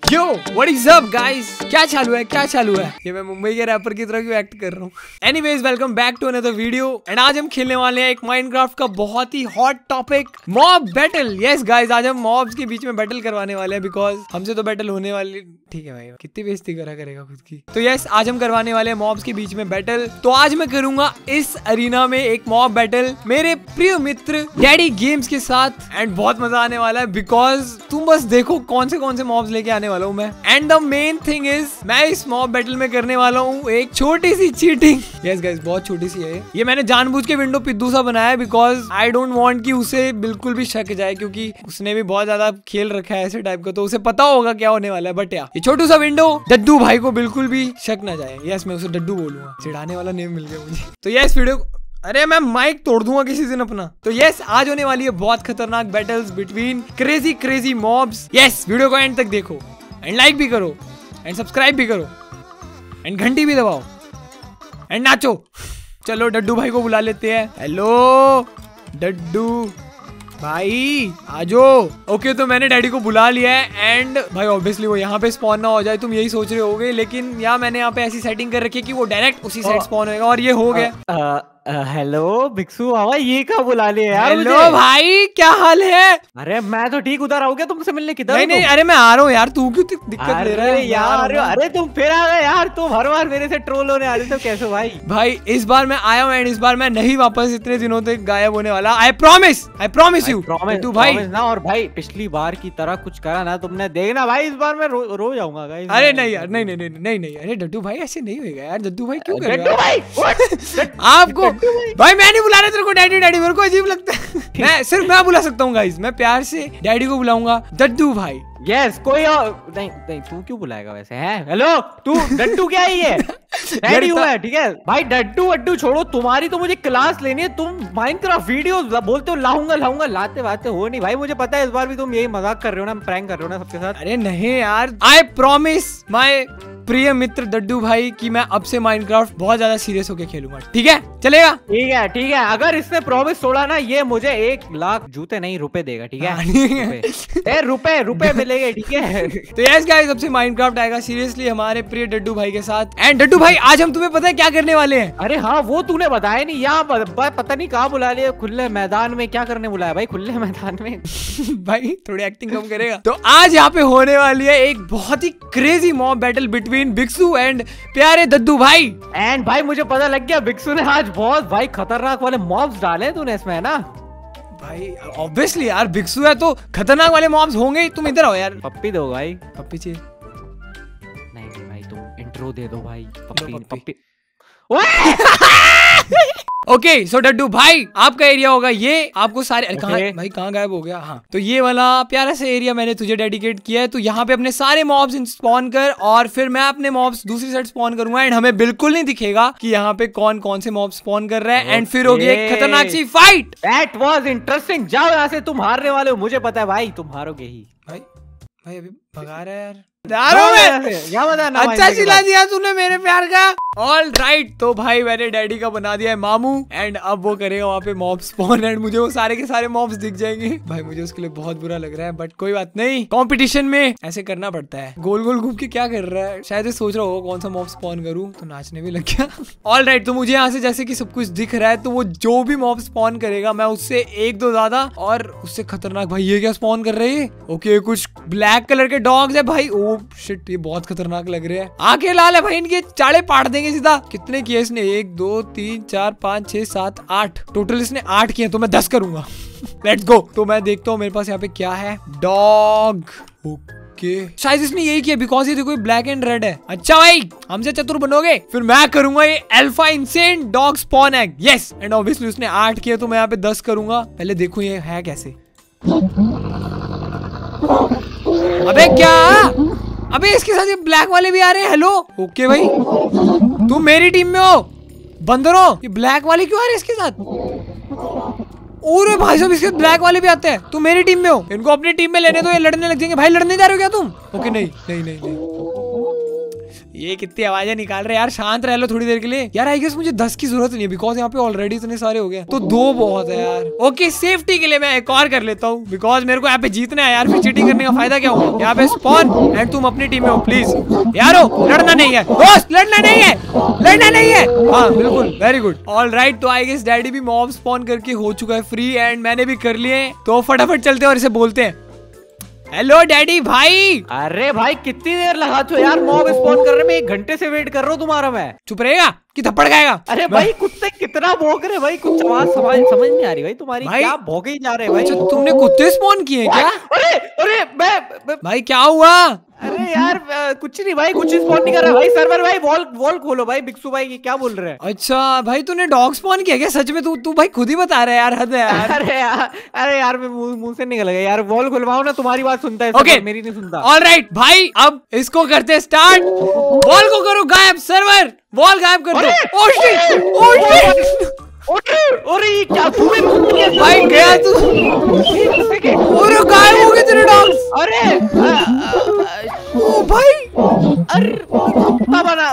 Yo what is up guys, क्या चालू है ये मैं मुंबई के रैपर की तरह क्यों एक्ट कर रहा हूँ। Anyways welcome back to another video and आज हम खेलने वाले हैं एक माइनक्राफ्ट का बहुत ही hot topic, mob battle. Yes guys, आज हम मॉब्स के बीच में बैटल करवाने वाले हैं बिकॉज हमसे तो बैटल होने वाली, ठीक है भाई कितनी बेइज्जती करेगा खुद की। तो यस, आज हम करवाने वाले हैं मॉब्स के बीच में बैटल। तो आज मैं करूंगा इस अरीना में एक मॉब बैटल मेरे प्रिय मित्र डैडी गेम्स के साथ एंड बहुत मजा आने वाला है बिकॉज तुम बस देखो कौन से मॉब्स लेके आने वाला हूँ मैं। And the main thing is मैं इस मॉब बैटल में करने वाला हूँ एक छोटी सी चीटिंग। यस गाइस, बहुत छोटी सी है ये मैंने जानबूझ के विंडो पिद्दू सा बनाया है बिकॉज आई डोंट वांट कि उसे बिल्कुल भी शक जाए, क्योंकि उसने भी बहुत ज्यादा खेल रखा है ऐसे टाइप का, तो उसे पता होगा क्या होने वाला है। बट यार ये छोटू सा विंडो डड्डू भाई को बिल्कुल भी शक ना जाए। यस, मैं उसे डड्डू बोलूंगा, चिढ़ाने वाला नेम मिल गया मुझे। तो यस वीडियो, अरे मैं माइक तोड़ दूंगा किसी दिन अपना। तो यस, आज होने वाली है बहुत खतरनाक battles between crazy mobs. Yes, video को एंड तक देखो एंड लाइक भी करो एंड सब्सक्राइब भी करो एंड घंटी भी दबाओ एंड नाचो। चलो डड्डू भाई को बुला लेते हैं। हेलो डड्डू भाई आजो। ओके, तो मैंने डैडी को बुला लिया है एंड भाई ऑब्वियसली वो यहाँ पे स्पॉन ना हो जाए, तुम यही सोच रहे होगे, लेकिन यहाँ मैंने यहाँ पे ऐसी सेटिंग कर रखी है कि वो डायरेक्ट उसी साइड स्पॉन होगा और ये हो गया। हेलो भिक्षु बाबा, ये कहाँ बुला लिया यार? हेलो भाई, क्या हाल है? अरे मैं तो ठीक, उधर आओगे तुमसे मिलने? किधर? नहीं, अरे मैं आ रहा हूँ यार, तू क्यों दिक्कत ले रहा है यार? अरे तुम फिर आ गए यार, तुम हर बार मेरे से ट्रोल होने आ रहे हो, कैसे भाई? इस बार मैं आया हूँ एंड इस बार मैं नहीं वापस इतने दिनों तक गायब होने वाला। आई प्रॉमिस यू तू भाई ना। और भाई पिछली बार की तरह कुछ करा ना तुमने, देखना भाई इस बार मैं रो जाऊंगा। अरे नहीं यार, नहीं, अरे डड्डू भाई ऐसे नहीं होएगा यार। डड्डू भाई क्यों करेगा आपको? भाई मैं नहीं बुला रहा तेरे को डैडी, मेरे को अजीब लगता है। मैं बुला सकता हूँ गाइस, मैं प्यार से डैडी को बुलाऊंगा डड्डू भाई। यस, कोई और नहीं, तू क्यों बुलाएगा वैसे है? हेलो तू डड्डू क्या ही है? डैडी हुआ है, ठीक है भाई। डड्डू छोड़ो, तुम्हारी तो मुझे क्लास लेनी है। तुम माइनक्राफ्ट वीडियो बोलते हो लाऊंगा, लाते बातें हो नहीं भाई। मुझे पता है इस बार भी तुम यही मजाक कर रहे हो ना, प्रैंक कर रहे हो ना सबके साथ। अरे नहीं यार, आई प्रॉमिस माय प्रिय मित्र डड्डू भाई कि मैं अब से माइनक्राफ्ट बहुत ज्यादा सीरियस होके खेलूंगा। ठीक है, चलेगा? ठीक है। अगर इसने प्रॉमिस तोड़ा ना, ये मुझे 1 लाख जूते नहीं रुपए देगा, ठीक है? रुपए मिलेंगे, ठीक है? तो यस गाइस, अब से माइनक्राफ्ट आएगा सीरियसली हमारे प्रिय डड्डू भाई के साथ। एंड डड्डू भाई, आज हम तुम्हें पता है क्या करने वाले हैं? अरे हाँ, वो तूने बताया नहीं। यहाँ पता नहीं कहाँ बुला लिया, खुले मैदान में। क्या करने बुलाया भाई खुले मैदान में? भाई थोड़ी एक्टिंग कम करेगा। तो आज यहाँ पे होने वाली है एक बहुत ही crazy mob battle between Bhikshu and प्यारे डड्डू भाई। एंड भाई मुझे पता लग गया, भिक्षु ने आज बहुत भाई खतरनाक वाले मॉब्स डाले तूने इसमें, है ना? भाई ऑब्वियसली यार, भिक्षु है तो खतरनाक वाले मॉब्स होंगे ही। तुम इधर आओ यार। पप्पी दो भाई। पप्पी चाहिए? नहीं भाई, तुम इंट्रो दे दो भाई। पप्पी। ओके सो डड्डू भाई, आपका एरिया होगा ये। आपको सारे भाई कहाँ गायब हो गया? हाँ, तो ये वाला प्यारा सा एरिया मैंने तुझे डेडिकेट किया है। तो यहाँ पे अपने सारे मॉब्स स्पॉन कर और फिर मैं अपने मॉब्स दूसरी साइड स्पॉन करूंगा एंड हमें बिल्कुल नहीं दिखेगा कि यहाँ पे कौन से मॉब्स स्पॉन कर रहे हैं। एंड फिर होगी एक खतरनाक सी फाइट। That was interesting. जाओ यहाँ से, तुम हारने वाले हो, मुझे पता है भाई, तुम हारोगे ही। भाई अभी भगा रहा है यार। अच्छा चिल्ला दिया तूने मेरे प्यार का। ऑल राइट, तो भाई मैंने डैडी का बना दिया है मामू एंड अब वो करेगा वहाँ पे मॉब स्पॉन एंड मुझे वो सारे के सारे मॉब्स दिख जाएंगे। भाई मुझे उसके लिए बहुत बुरा लग रहा है बट कोई बात नहीं, कंपटीशन में ऐसे करना पड़ता है। गोल गोल घूम के क्या कर रहा है? शायद सोच रहा होगा कौन सा मॉब स्पॉन करूँ, तो नाचने भी लग गया। ऑल राइट, तो मुझे यहाँ से जैसे कि सब कुछ दिख रहा है, तो वो जो भी मॉब स्पॉन करेगा मैं उससे 1-2 ज्यादा और उससे खतरनाक। भाई ये क्या स्पॉन कर रहे हैं? ओके, कुछ ब्लैक कलर के डॉग्स है भाई। ओ शिट, ये बहुत खतरनाक लग रहे हैं। आंखें लाल है भाई, इनके चाड़े पाड़ देंगे सीधा। कितने किए इसने? 1 2 3 4 5 6 7 8, टोटल इसने 8 किए, तो मैं 10 करूंगा। Let's go. तो मैं देखता हूँ मेरे पास यहाँ पे क्या है। डॉग, ओके, शायद इसने यही किया बिकॉज ये देखो ब्लैक एंड रेड है। अच्छा भाई, हमसे चतुर बनोगे? फिर मैं करूंगा ये alpha insane dog spawn egg. Yes, and obviously उसने 8 किया तो मैं यहाँ पे 10 करूंगा। पहले देखो ये है कैसे। अबे क्या? अबे इसके साथ ये ब्लैक वाले भी आ रहे हैं। हेलो, ओके भाई, तुम मेरी टीम में हो बंदरों। ये ब्लैक वाले क्यों आ रहे हैं इसके साथ? और भाई साहब इसके ब्लैक वाले भी आते हैं। तुम मेरी टीम में हो, इनको अपनी टीम में लेने दो, ये लड़ने लग जाएंगे। भाई लड़ने जा रहे हो क्या तुम? ओके, नहीं, ये कितनी आवाजें निकाल रहे यार, शांत रह लो थोड़ी देर के लिए यार। आई गेस मुझे 10 की जरूरत नहीं है बिकॉज यहाँ पे ऑलरेडी इतने सारे हो गए, तो 2 बहुत है यार। ओके सेफ्टी के लिए मैं एक और कर लेता हूँ बिकॉज मेरे को यहाँ पे जीतना है यार, फिर चीटिंग करने का फायदा क्या होगा। यहाँ पे स्पॉन एंड तुम अपनी टीम में हो प्लीज यारो, लड़ना नहीं है दोस्त, लड़ना नहीं है, लड़ना नहीं है। हाँ बिल्कुल, वेरी गुड। ऑल राइट, तो आई गेस डैडी भी मॉब स्पॉन करके हो चुका है फ्री एंड मैंने भी कर लिए, तो फटाफट चलते हैं और इसे बोलते हैं हेलो डैडी भाई। अरे भाई कितनी देर लगाते हो यार मॉब स्पॉन करने में, 1 घंटे से वेट कर रहा हूँ तुम्हारा मैं। चुप रहेगा कि थप्पड़ खाएगा। अरे भाई कुत्ते कितना भौंक रहे भाई, कुछ आवाज समझ नहीं आ रही भाई तुम्हारी, क्या भौंके ही जा रहे भाई। अच्छा तुमने कुत्ते स्पॉन किए क्या? अरे मैं भाई क्या हुआ? अरे यार कुछ नहीं भाई, कुछ स्पॉन नहीं कर रहा भाई। सर्वर भाई वॉल खोलो भाई। बिक्सू भाई ये क्या बोल रहे हैं? अच्छा भाई तूने डॉग स्पॉन किया क्या सच में? तू भाई खुद ही बता रहा है यार, हद है यार। अरे यार मैं मुंह से निकल गया यार। वॉल खुलवाओ ना, तुम्हारी बात सुनता है ओके मेरी नहीं सुनता। ऑलराइट भाई अब इसको करते स्टार्ट। वॉल को करो गायब, सर्वर वॉल गायब कर दो। ओह शिट, ओह शिट, अरे क्या भाई गया तू, और गायब हो गए तेरे डॉग्स। अरे ओ भाई, अरे कुत्ता बना,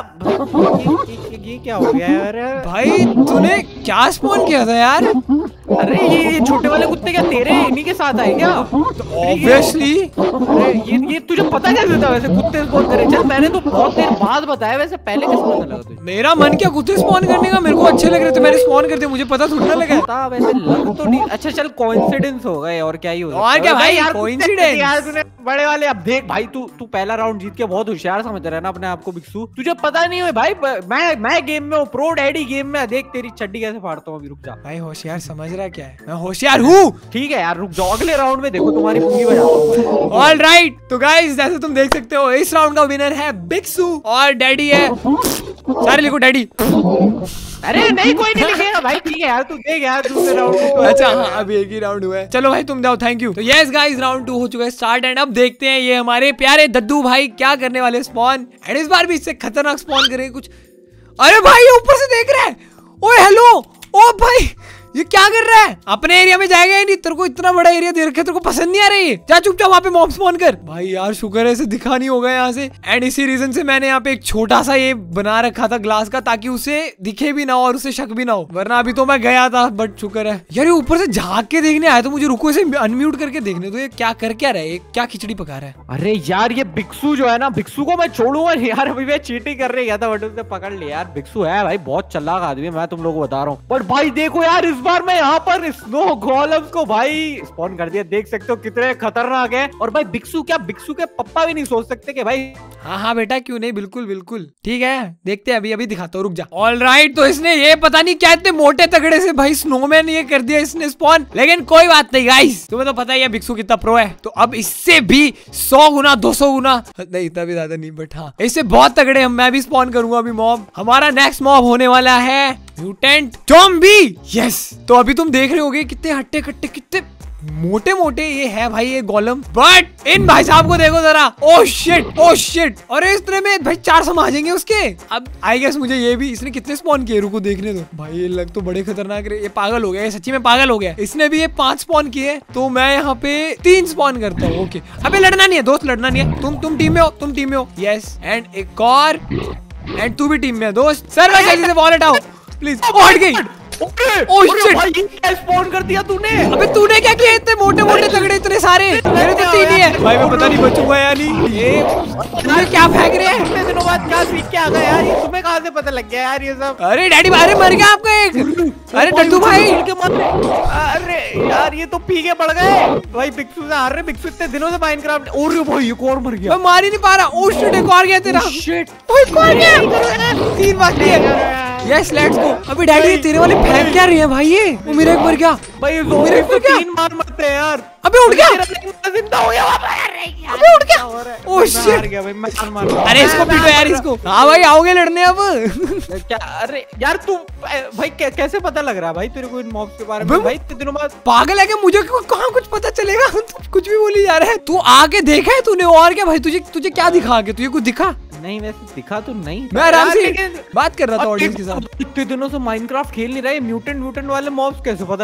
ये क्या हो गया यार? भाई तूने क्या स्पॉन किया था यार? अरे ये छोटे वाले कुत्ते क्या तेरे इन्हीं के साथ आए क्या? ऑब्वियसली। अरे ये तुझे पता कैसे था वैसे कुत्ते स्पॉन करे? चल मैंने तो बहुत देर बाद बताया, वैसे पहले कैसे पता लगा तुझे? मेरा मन क्या कुत्ते स्पॉन करने का, मेरे को अच्छे लग रहे थे मैंने स्पॉन कर दिया, मुझे पता थोड़ी ना लगा। पता वैसे लग तो नहीं। अच्छा चल कोइंसिडेंस हो गए और क्या ही हो। और क्या भाई कोइंसिडेंस यार तूने बड़े वाले। अब देख भाई तू पहला राउंड जीत के बहुत होशियार समझ रहा है ना अपने आप को बिक्सू। तुझे पता नहीं है भाई मैं गेम में हूँ, प्रो डैडी गेम में। देख तेरी चड्डी कैसे फाड़ता हूँ अभी, रुक जा भाई। होशियार समझ रहा क्या है, मैं होशियार हूँ। ठीक है यार रुक जाओ, अगले राउंड में देखो तुम्हारी पूरी बजाता हूँ। ऑल राइट, तो गाइस जैसे तुम देख सकते हो इस राउंड का विनर है बिक्सू और डैडी है। सारे लिखो डैडी। अरे नहीं कोई नहीं लिखेगा भाई। ठीक है यार तू देख यार दूसरे राउंड में तो। अच्छा हाँ अभी एक ही राउंड हुआ है। चलो भाई तुम जाओ, थैंक यू। तो यस गाइस राउंड 2 हो चुका है स्टार्ट एंड अब देखते हैं ये हमारे प्यारे दद्दू भाई क्या करने वाले स्पॉन। एंड इस बार भी इससे खतरनाक स्पॉन करेंगे कुछ। अरे भाई ये ऊपर से देख रहा है। ओए हेलो, ओ भाई ये क्या कर रहा है? अपने एरिया में जाएगा ही नहीं, तेरे को इतना बड़ा एरिया दे रखा, तेरे को पसंद नहीं आ रही है? जा चुपचाप वहाँ पे मॉब स्पॉन कर। भाई यार शुक्र है इसे दिखा नहीं होगा यहाँ से। एंड इसी रीजन से मैंने यहाँ पे एक छोटा सा ये बना रखा था ग्लास का, ताकि उसे दिखे भी ना हो और उसे शक भी ना हो, वरना अभी तो मैं गया था। बट शुक्र है यार ये ऊपर से झाँक के देखने आया, तो मुझे रुको इसे अनम्यूट करके देखने दो। ये क्या कर क्या रहा है, क्या खिचड़ी पका रहा है? अरे यार ये बिक्सू जो है ना, बिक्सू को मैं छोड़ूंगा यार। अभी मैं चीटिंग कर रही था बट उसे पकड़ लिया यार। बिक्सू है भाई बहुत चालाक आदमी, मैं तुम लोगों को बता रहा हूँ। बट भाई देखो यार इस बार मैं यहाँ पर स्नो गोलेम्स को भाई स्पॉन कर दिया। देख सकते हो कितने खतरनाक है। और भाई बिक्सू के पप्पा भी नहीं सोच सकते कि भाई। हाँ बेटा क्यों नहीं, बिल्कुल बिल्कुल ठीक है, देखते हैं अभी दिखाता हूँ, रुक जा। ऑल राइट, तो इसने ये पता नहीं क्या इतने मोटे तगड़े से भाई स्नोमैन ये कर दिया इसने स्पॉन। लेकिन कोई बात नहीं गाइस, तुम्हें तो पता ही है बिक्सू कितना प्रो है। तो अब इससे भी 100 गुना 200 गुना नहीं, इतना भी ज्यादा नहीं बट हाँ इससे बहुत तगड़े मैं भी स्पॉन करूंगा अभी मॉब। हमारा नेक्स्ट मॉब होने वाला है म्यूटेंट ज़ॉम्बी। यस, तो अभी तुम देख रहे होगे कितने हट्टे कट्टे, कितने मोटे मोटे ये है भाई ये गोलम। बट इन भाई साहब को देखो जरा। Oh shit, oh shit. और इस तरह में भाई 4 समाजेंगे उसके। अब आई गेस मुझे ये भी, इसने कितने स्पॉन किए रुको देखने दो। भाई ये लग तो बड़े खतरनाक रहे। ये पागल हो गया, ये सच्ची में पागल हो गया। इसने भी ये 5 स्पॉन किए, तो मैं यहाँ पे 3 स्पॉन करता हूँ। ओके अबे लड़ना नहीं है दोस्त, लड़ना नहीं है। तुम टीम में हो, तुम टीम में हो। यस, एंड एक और, एंड तू भी टीम में है दोस्त। सर मैं जल्दी से बॉल हटाओ प्लीज। हट गई। ओह शिट, भाई ये क्या स्पॉन कर दिया तूने? अबे तूने क्या किया? इतने मोटे मोटे तगड़े इतने सारे, मेरे तो 3 ही है। भाई मैं पता नहीं बचूंगा या नहीं। ये तुम्हें क्या फेंक रहे हैं? इतने दिनों बाद क्या सीख के आ गया यार? ये तुम्हें कहाँ से पता लग गया यार ये सब? अरे डैडी अरे मर गया आपका एक। अरे दद्दू भाई, अरे यार ये तो पीके पड़ गए भाई। बिक्सू से हार रहे। बिक्सू इतने दिनों से माइनक्राफ्ट। और भाई एक और मर गया। मैं मार ही नहीं पा रहा। ओह शिट, एक और गया तेरा। शिट, एक और गया। 3 बाकी है। Yes let's go. अभी डैडी तेरे वाले फेंक क्या रही है भाई? ये वो मेरा एक मर गया भाई। मेरे एक मर गया। 3 बार मरते हैं यार। अबे उठ गया। जिंदा हो गया। अबे उठ गया। ओह शिट, गया भाई। मैं मार। अरे इसको पीटो यार इसको। हाँ भाई आओगे लड़ने अब? क्या? अरे यार तू भाई कैसे पता लग रहा है भाई तेरे को इन मॉब्स के बारे में? भाई इतने दिनों बाद पागल है क्या? मुझे कहाँ कुछ पता चलेगा? तू कुछ भी बोली जा रहा है। तू आके देखा है तूने? और क्या भाई, तुझे क्या दिखा के? तुझे कुछ दिखा? नहीं वैसे दिखा तो नहीं, मैं आराम से बात कर रहा था ऑडियंस के साथ। इतने दिनों से माइनक्राफ्ट खेल नहीं रहा है। म्यूटेंट वाले मॉब्स कैसे पता लग गया भाई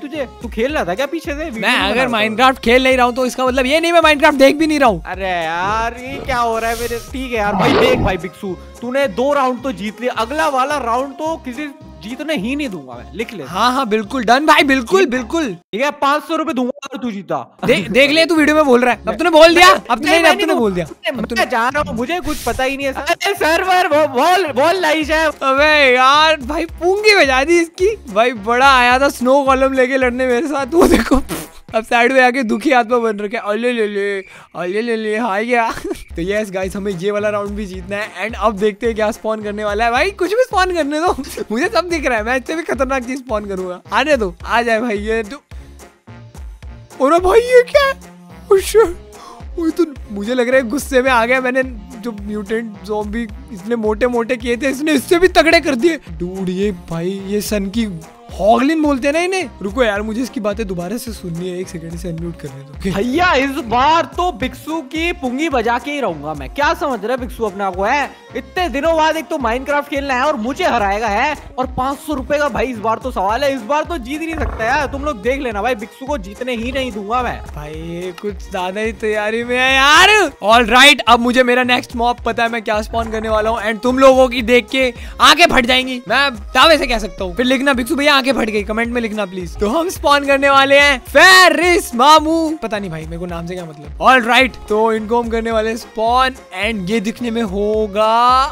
तुझे? तू खेल रहा था क्या पीछे से? मैं अगर माइनक्राफ्ट खेल नहीं रहा हूँ तो इसका मतलब ये नहीं मैं माइनक्राफ्ट देख भी नहीं रहा हूँ। अरे यार ये क्या हो रहा है मेरे? ठीक है यार भाई, देख भाई बिक्सू, तूने 2 राउंड तो जीत लिया, अगला वाला राउंड तो किसी जीतने ही नहीं दूंगा मैं, लिख ले। हाँ हाँ बिल्कुल डन भाई, बिल्कुल बिल्कुल ठीक है, 500 रुपए दूंगा अगर तू जीता। देख ले, तू वीडियो में बोल रहा है। अब तूने बोल दिया, अब तूने बोल दिया। मैं जा रहा हूँ, मुझे कुछ पता ही नहीं है। सर्वर बोल लाइश है। अबे यार भाई पूंगी बजा दी इसकी। भाई बड़ा आया था स्नो कॉलम लेके लड़ने मेरे साथ, वो देखो अब साइड में आके दुखी आत्मा बन रखे। अले ले हाय गया। तो यस गाइस, हमें ये वाला राउंड भी जीतना है एंड अब देखते हैं क्या स्पॉन करने वाला है। भाई कुछ भी स्पॉन करने दो, मुझे सब दिख रहा है। मैं इससे भी खतरनाक चीज स्पॉन करूंगा। आने दो, आ जाए भाई ये तो। और भाई ये क्या है? वो तो मुझे लग रहा है गुस्से में आ गया। मैंने जो म्यूटेंट ज़ॉम्बी इसने मोटे मोटे किए थे, इसने इससे भी तगड़े कर दिए। डूड ये भाई ये सन की हॉगलिन बोलते हैं ना इन्हें। रुको यार, मुझे इसकी बातें दोबारा से सुननी है, 1 सेकंड से अनम्यूट करने दो। भैया इस बार तो बिक्सू की पुंगी बजा के ही रहूंगा मैं। क्या समझ रहा है बिक्सू अपने आप को? है इतने दिनों बाद एक तो माइनक्राफ्ट खेलना है और मुझे हराएगा है, और 500 रुपए का भाई इस बार तो सवाल है। इस बार तो जीत ही नहीं सकता यार, तुम लोग देख लेना भाई, बिक्सू को जीतने ही नहीं दूंगा मैं। भाई ये कुछ ज्यादा ही तैयारी में है यार। ऑल राइट, अब मुझे मेरा नेक्स्ट मॉब पता है मैं क्या स्पॉन करने वाला हूँ एंड तुम लोगों की देख के आंखें फट जाएंगी। मैं दावे से कह सकता हूँ। फिर लिखना बिक्सू भैया आंखें फट गई, कमेंट में लिखना प्लीज। तो हम स्पॉन करने वाले हैं फेरिस मामू। पता नहीं भाई मेरे को नाम से क्या मतलब। ऑल राइट, तो इनको हम करने वाले स्पॉन एंड ये दिखने में होगा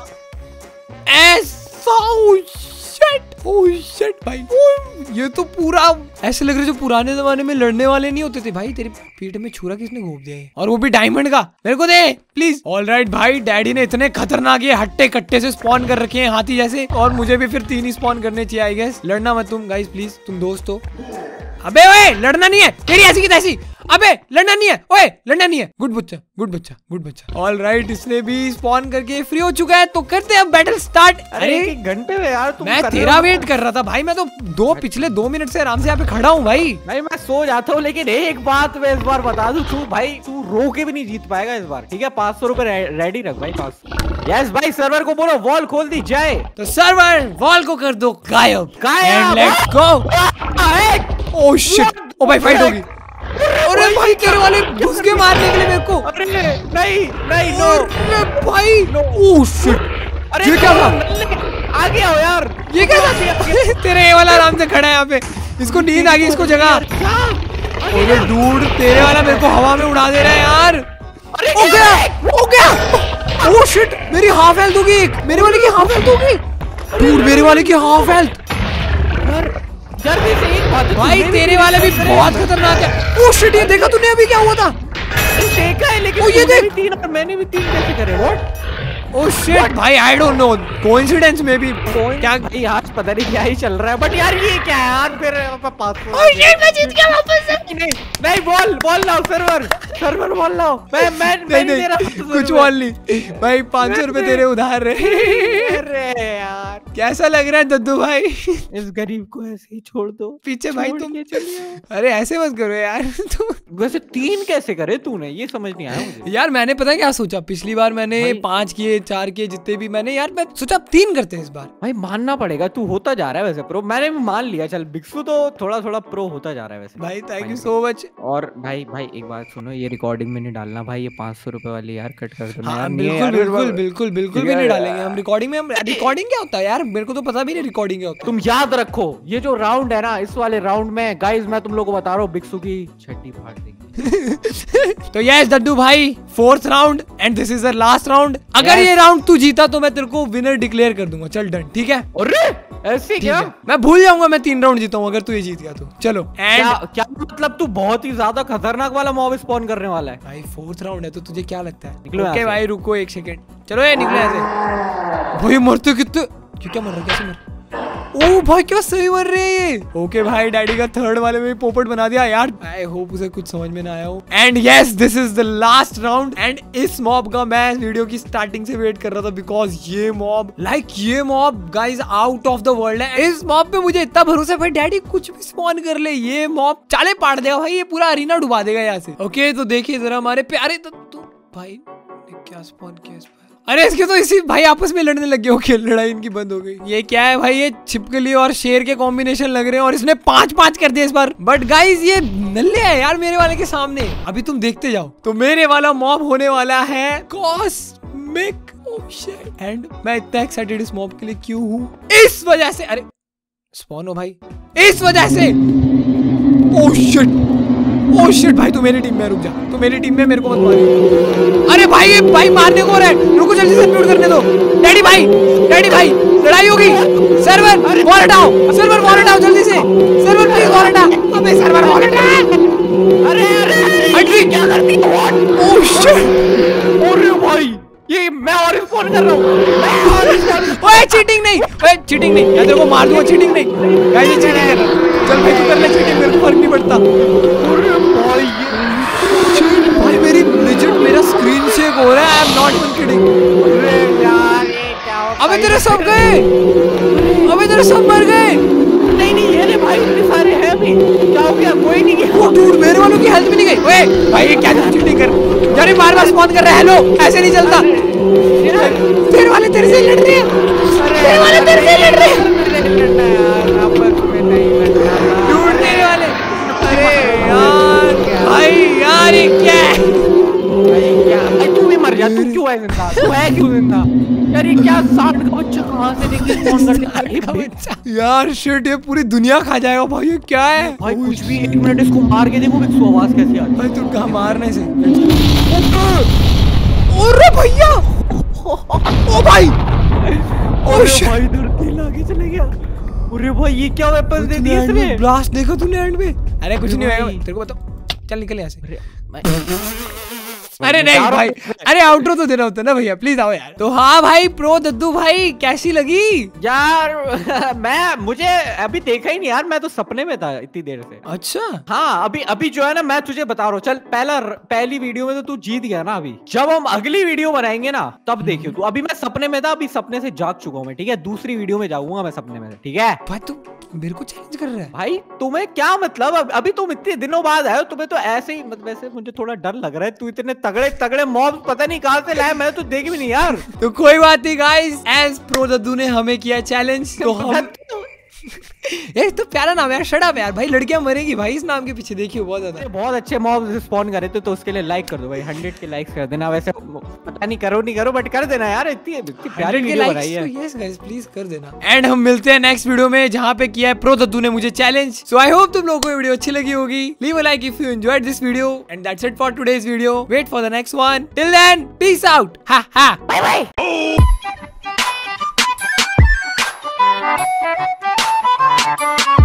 ऐसा। भाई ये तो पूरा ऐसे लग रहा है जो पुराने जमाने में लड़ने वाले नहीं होते थे। भाई तेरे पीठ में छुरा किसने घोप दिया है? और वो भी डायमंड का। मेरे को दे प्लीज। ऑल राइट भाई, डैडी ने इतने खतरनाक ये हट्टे कट्टे से स्पॉन कर रखे हैं हाथी जैसे, और मुझे भी फिर 3 ही स्पॉन करने चाहिए आई गेस। लड़ना मत तुम गाइस प्लीज, तुम दोस्त हो। अबे ओए लड़ना नहीं है, तेरी ऐसी की तैसी। अबे लड़ना नहीं है, ओए लड़ना नहीं है। गुड बच्चा गुड बच्चा गुड बच्चा। ऑल राइट, इसने भी स्पॉन करके फ्री हो चुका है, तो करते हैं अब बैटल स्टार्ट। अरे 1 घंटे में यार तुम मैं तेरा वेट कर रहा था भाई। मैं तो पिछले 2 मिनट से आराम से यहाँ पे खड़ा हूँ भाई। मैं सो जाता हूँ, लेकिन एक बात मैं इस बार बता दूं, तू भाई तू रो के भी नहीं जीत पाएगा इस बार। ठीक है, 500 रुपए रेडी रख भाई पास। यस भाई, सर्वर को बोलो वॉल खोल दी जाए। तो सर्वर वॉल को कर दो गायब। Let's go. ओह शिट, ओ भाई फाइट होगी। अरे भाई तेरे वाले घुस के मारने के लिए मेरे को। अरे नहीं नो। अरे भाई ओह शिट, अरे ये क्या था? आगे आओ यार, ये क्या था? तेरे ये वाला आराम से खड़ा है यहाँ पे, इसको नींद आ गई, इसको जगा। अरे डूड तेरे वाला मेरे को हवा में उड़ा दे रहा है यार। हो गया। ओह शिट, मेरी हाफ हेल्थ होगी एक, मेरे वाले की हाफ हेल्थ होगी। डूड मेरे वाले की हाफ हेल्थ। जल्दी से एक बात भाई तेरे वाले भी बहुत खतरनाक है। ओह शिट, ये देखा तूने अभी क्या हुआ था? देखा है, लेकिन ये देख 3 और मैंने भी 3 कैसे करे? व्हाट? ओह शिट भाई, आई डोंट नो, कोइंसिडेंस में भी क्या आज पता नहीं क्या ही चल रहा है। बट यार ये क्या है यार? फिर मैं जीत गया वापस से। नहीं बोल लाओ सर्वर बोल लाओ। मैं नहीं कुछ बोल नहीं भाई। 500 रुपए तेरे उधार रहे। अरे यार कैसा लग रहा है दद्दू भाई? इस गरीब को ऐसे ही छोड़ दो पीछे भाई तुम। अरे ऐसे मत करो यार। वैसे 3 कैसे करे तूने, ये समझ नहीं आया मुझे। यार मैंने पता है क्या सोचा, पिछली बार मैंने 5 किए 4 किए जितने भी मैंने, यार मैं सोचा 3 करते हैं इस बार। भाई मानना पड़ेगा, तू होता जा रहा है वैसे प्रो। मैंने भी मान लिया, चल बिक्सू तो थोड़ा प्रो होता जा रहा है वैसे। भाई थैंक यू सो मच। और भाई एक बात सुनो, ये रिकॉर्डिंग में नहीं डालना भाई, ये 500 रुपए वाली यार कट कर दो। हाँ, बिल्कुल भी नहीं डालेंगे हम रिकॉर्डिंग में। हम रिकॉर्डिंग क्या होता है यार, मेरे को तो पता भी नहीं रिकॉर्डिंग क्या होता है। तुम याद रखो, ये जो राउंड है ना, इस वाले राउंड में गाइस मैं तुम लोगों को बता रहा हूँ, बिक्सू की छट्टी फाड़ देंगे। तो यस दद्दू भाई, 4th round and this is the last round. अगर ये राउंड तू जीता तो मैं तेरे को विनर डिक्लेयर कर दूंगा। चल डन, ठीक है? अरे ऐसे क्या? मैं भूल जाऊंगा मैं 3 राउंड जीता हूँ अगर तू ये जीत गया तो। चलो क्या मतलब तू बहुत ही ज्यादा खतरनाक वाला मॉब स्पॉन करने वाला है भाई। 4th राउंड है तो तुझे क्या लगता है? निकलो ओके भाई रुको 1 सेकंड। चलो ये निकलो ऐसे। भाई मरते कितने, क्या मर रहा है, कैसे मर? ओ भाई क्या सही मर रहे हैं। ओके भाई, डैडी का 3rd वाले में पोपट बना दिया यार। आई होप उसे कुछ समझ में ना आया हो। And yes this is the last round and इस मॉब का मैं वीडियो की स्टार्टिंग से वेट कर रहा था, बिकॉज ये mob guys out of the world है। इस मॉब पे मुझे इतना भरोसा है भाई, डैडी कुछ भी स्पॉन कर ले, ये मॉब चाले पाड़ देगा भाई, ये पूरा अरीना डुबा देगा यहाँ से। ओके तो देखिए जरा हमारे प्यारे दद्दू भाई क्या क्या स्पॉन किया इस बार? अरे इसके तो इसी भाई आपस में लड़ने लग गए, ओके लड़ाई इनकी बंद हो गई। ये क्या है भाई, ये छिपकली और शेर के कॉम्बिनेशन लग रहे हैं और इसने 5-5 कर दिया इस बार। बट गाइस ये नल्ले है यार मेरे वाले के सामने, अभी तुम देखते जाओ। तो मेरे वाला मॉब होने वाला है कॉस्मिक एंड मैं इतना एक्साइटेड इस मॉब के लिए क्यों हूँ, इस वजह से। अरे स्पॉन हो भाई, इस वजह से। ओह शिट भाई, तू मेरी टीम में रुक जा, तू मेरी टीम में, मेरे को मत मार। अरे भाई ये भाई मारने को रहा है, रुको जल्दी से म्यूट करने दो। डैडी भाई लड़ाई होगी। सर्वर वॉल हटाओ, सर्वर वॉल हटाओ जल्दी से, सर्वर प्लीज वॉल हटा। अबे सर्वर वॉल हटा। अरे क्या करती है? ओह शिट, अरे भाई ये मैं और स्पॉन कर रहा हूँ। ओए चीटिंग नहीं, ओए चीटिंग नहीं, मैं तेरे को मार दूंगा। चीटिंग नहीं गाइस, ये चीटिंग है। चल भाई तू कर ले चीटिंग, मेरे को फर्क नहीं पड़ता। अरे भाई शिट भाई मेरी लेजेंड, मेरा स्क्रीन शेक हो रहा है, I am not even kidding. अरे यार ये क्या हो? अबे तेरे सब गए, अबे तेरे सब मर गए। नहीं ये भाई इतने सारे हैं अभी, क्या हो गया? कोई नहीं गया। ओ डूड मेरे वालों की हेल्थ भी नहीं गई। ओए भाई ये क्या चीटिंग कर यार, बार-बार स्पॉन कर रहा है। हेलो ऐसे नहीं चलता। तेरे वाले तेरे से लड़ रहे हैं, तेरे वाले तेरे से लड़ रहे हैं। डूड तेरे वाले, अरे यार भाई यार ये क्या है? तू भी मर जा, तू क्यों है जिंदा? तू है क्यों जिंदा? यार ये क्या सांड का बच्चा कहां से देख के स्पॉन कर दिया यार? शिट ये पूरी दुनिया खा जाएगा भाई, ये क्या है भाई? कुछ भी 1 मिनट इसको मार के देखो इसको आवाज कैसी आती है भाई। तू कहां मारने से? अरे भैया, ओ भाई, ओ शिट भाई इधर तेल आगे चले गया। अरे भाई ये क्या वेपन दे दिए इसने? ब्लास्ट देखा तूने एंड में? अरे कुछ नहीं होगा तेरे को, बता। चल निकल यहाँ से। अरे नहीं भाई, अरे आउटरो तो देना होता है ना भैया, प्लीज आओ यार। तो हाँ भाई प्रो दद्दू भाई कैसी लगी यार? मुझे अभी देखा ही नहीं यार, मैं तो सपने में था इतनी देर से। अच्छा हाँ अभी जो है ना, मैं तुझे बता रहा हूँ। चल पहली वीडियो में तो तू जीत गया ना। अभी जब हम अगली वीडियो बनाएंगे ना तब देखियो तू। अभी मैं सपने में था, अभी सपने से जाग चुका हूँ मैं, ठीक है? दूसरी वीडियो में जाऊंगा मैं सपने में, ठीक है? भाई तू मेरे को चैलेंज कर रहा है भाई? तुम्हें क्या मतलब? अभी तुम इतने दिनों बाद आए हो, तुम्हें तो ऐसे ही मतलब, वैसे मुझे थोड़ा डर लग रहा है। तू इतने तगड़े मॉब पता नहीं कहां से लाया, मैंने तो देखे भी नहीं यार। तो कोई बात नहीं गाइस, एज प्रो दद्दू ने हमें किया चैलेंज, तो हम यार तो प्यारा नाम है यार, शट अप यार। भाई लड़कियां मरेगी भाई इस नाम के पीछे, देखियो बहुत ज्यादा। बहुत अच्छे मॉब स्पॉन करे थे, तो उसके लिए लाइक कर दो भाई, 100 के लाइक्स कर देना। वैसे पता नहीं करो नहीं करो बट कर देना यार, इतनी प्यारी वीडियो बनाई है। यस गाइस प्लीज कर देना। एंड हम मिलते हैं नेक्स्ट वीडियो में जहां पे किया है प्रो दद्दू ने मुझे चैलेंज। सो आई होप तुम लोगों को ये वीडियो अच्छी लगी होगी। Leave a like if you enjoyed this video and that's it for today's video. Wait for the next one, till then peace out, ha ha bye bye.